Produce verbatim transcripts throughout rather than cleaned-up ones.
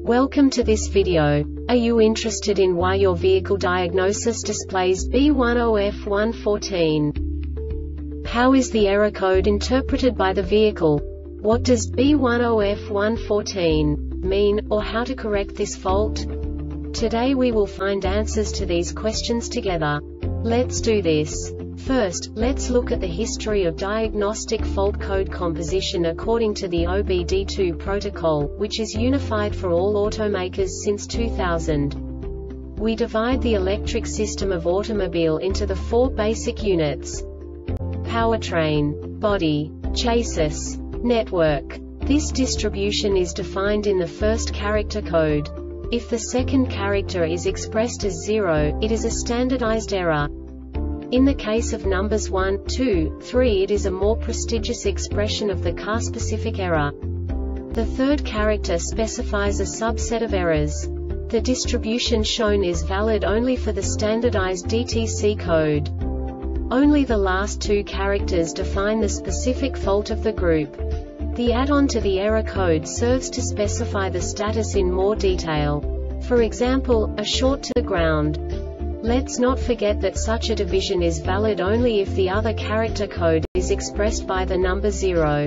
Welcome to this video. Are you interested in why your vehicle diagnosis displays B one zero F one fourteen? How is the error code interpreted by the vehicle? What does B one zero F one fourteen mean, or how to correct this fault? Today we will find answers to these questions together. Let's do this. First, let's look at the history of diagnostic fault code composition according to the O B D two protocol, which is unified for all automakers since two thousand. We divide the electric system of automobile into the four basic units: powertrain, body, chassis, network. This distribution is defined in the first character code. If the second character is expressed as zero, it is a standardized error. In the case of numbers one, two, three, it is a more prestigious expression of the car-specific error. The third character specifies a subset of errors. The distribution shown is valid only for the standardized D T C code. Only the last two characters define the specific fault of the group. The add-on to the error code serves to specify the status in more detail. For example, a short to the ground. Let's not forget that such a division is valid only if the other character code is expressed by the number zero.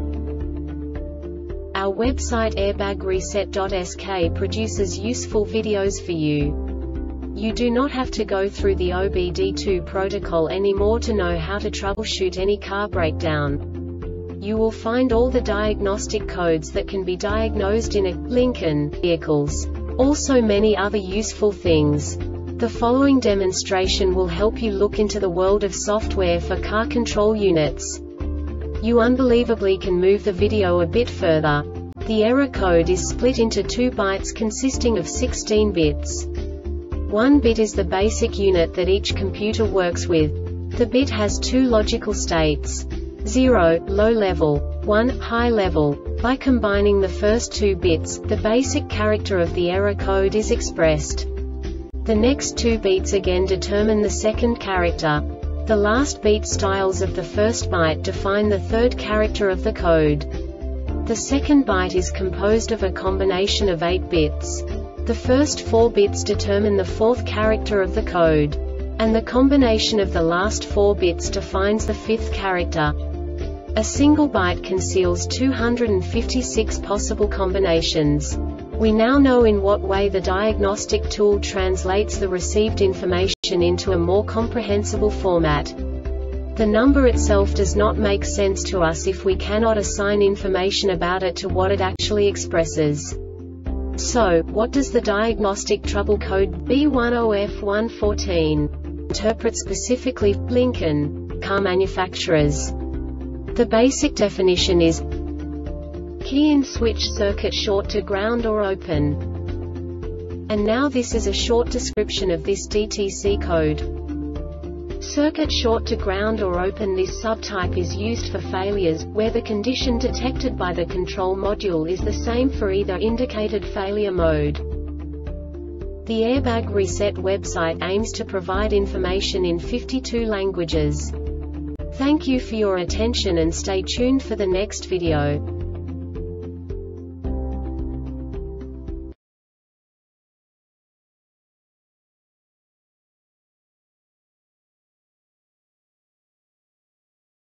Our website airbag reset dot S K produces useful videos for you. You do not have to go through the O B D two protocol anymore to know how to troubleshoot any car breakdown. You will find all the diagnostic codes that can be diagnosed in a Lincoln vehicles. Also many other useful things. The following demonstration will help you look into the world of software for car control units. You unbelievably can move the video a bit further. The error code is split into two bytes consisting of sixteen bits. One bit is the basic unit that each computer works with. The bit has two logical states: zero, low level, one, high level. By combining the first two bits, the basic character of the error code is expressed. The next two beats again determine the second character. The last beat styles of the first byte define the third character of the code. The second byte is composed of a combination of eight bits. The first four bits determine the fourth character of the code. And the combination of the last four bits defines the fifth character. A single byte conceals two hundred fifty-six possible combinations. We now know in what way the diagnostic tool translates the received information into a more comprehensible format. The number itself does not make sense to us if we cannot assign information about it to what it actually expresses. So, what does the diagnostic trouble code B one zero F one fourteen interpret specifically for Lincoln car manufacturers? The basic definition is key-in switch circuit short to ground or open. And now this is a short description of this D T C code. Circuit short to ground or open. This subtype is used for failures, where the condition detected by the control module is the same for either indicated failure mode. The Airbag Reset website aims to provide information in fifty-two languages. Thank you for your attention and stay tuned for the next video.